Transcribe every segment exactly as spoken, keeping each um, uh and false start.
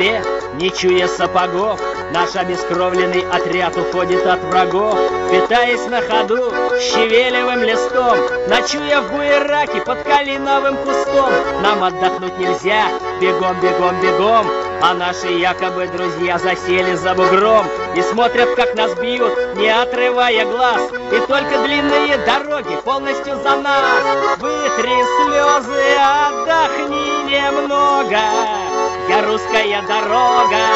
земле, не чуя сапогов, наш обескровленный отряд уходит от врагов, питаясь на ходу щавелевым листом, ночуя в буераке под калиновым кустом. Нам отдохнуть нельзя, бегом, бегом, бегом, а наши якобы друзья засели за бугром и смотрят, как нас бьют, не отрывая глаз, и только длинные дороги полностью за нас. Вытри слезы, отдохни немного, я русская дорога.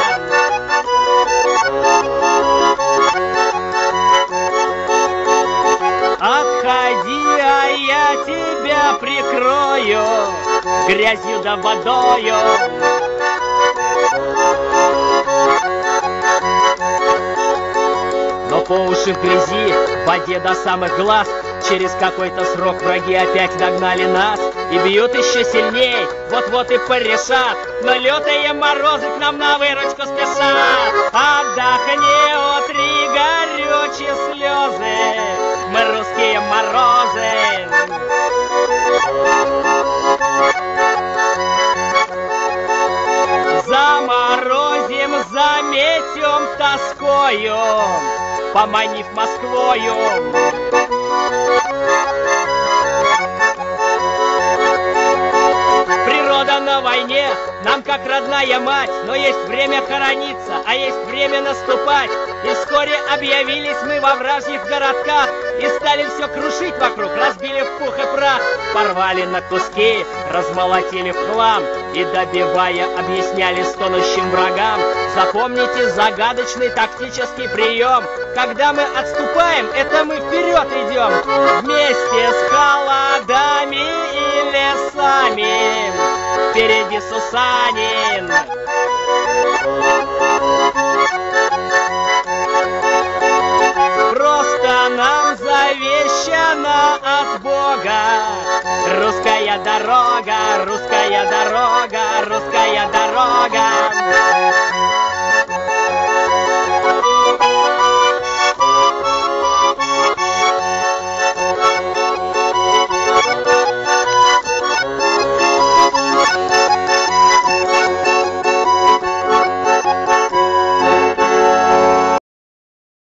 Отходи, а я тебя прикрою грязью да водою. Но по уши в грязи, в воде до самых глаз, через какой-то срок враги опять догнали нас и бьют еще сильней, вот-вот и порешат, но лютые морозы к нам на выручку спешат. Отдохни, утри горючие слезы, мы русские морозы. Заморозим, заметем тоскою, поманив Москвою. Природа на войне нам как родная мать, но есть время хорониться, а есть время наступать. И вскоре объявились мы во вражьих городках и стали все крушить вокруг, разбили в пух и прах, порвали на куски, размолотили в хлам и, добивая, объясняли стонущим врагам: запомните загадочный тактический прием. Когда мы отступаем, это мы вперед идем, вместе с холодами и лесами, впереди Сусанин. Просто нам завещана от Бога русская дорога, русская дорога, русская дорога.